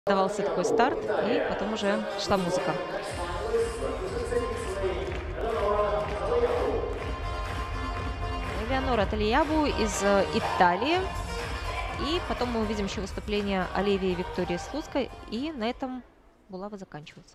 давался такой старт, и потом уже шла музыка. Элеонора Талиябу из Италии. И потом мы увидим еще выступление Оливии Виктории Слуцкой. И на этом булава заканчивается.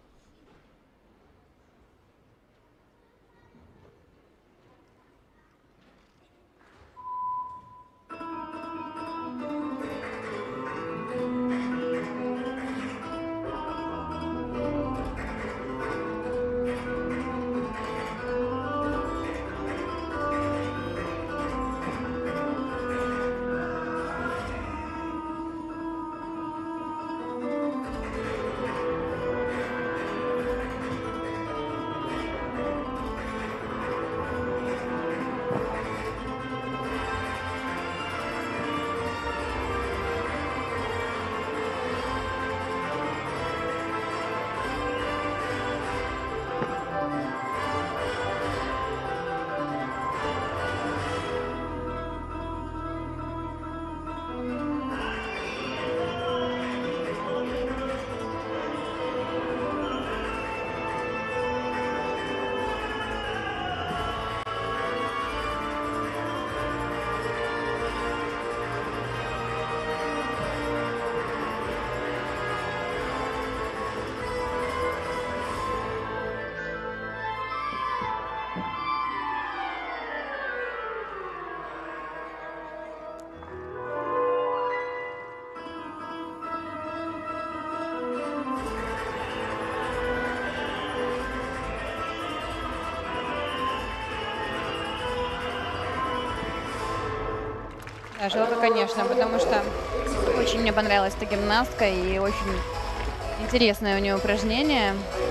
Да, жалко, конечно, потому что очень мне понравилась эта гимнастка и очень интересное у нее упражнение.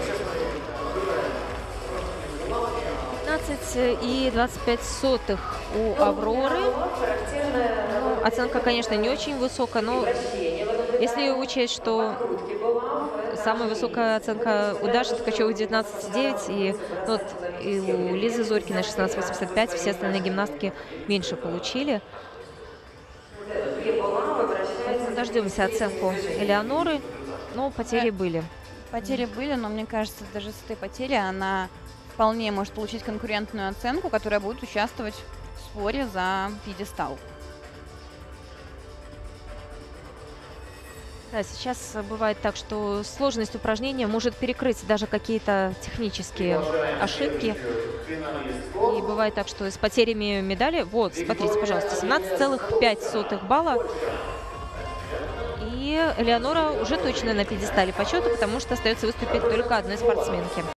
15,25 у Авроры. Ну, оценка, конечно, не очень высокая, но если учесть, что самая высокая оценка у Даши Ткачевой 19,9, и, вот, и у Лизы Зорькиной 16,85, все остальные гимнастки меньше получили. Поэтому дождемся оценку Элеоноры, но потери были. Потери были, но мне кажется, даже с этой потерей она вполне может получить конкурентную оценку, которая будет участвовать в споре за пьедестал. Да, сейчас бывает так, что сложность упражнения может перекрыть даже какие-то технические ошибки. И бывает так, что с потерями медали... Вот, смотрите, пожалуйста, 17,5 балла. И Элеонора уже точно на пьедестале почета, потому что остается выступить только одной спортсменке.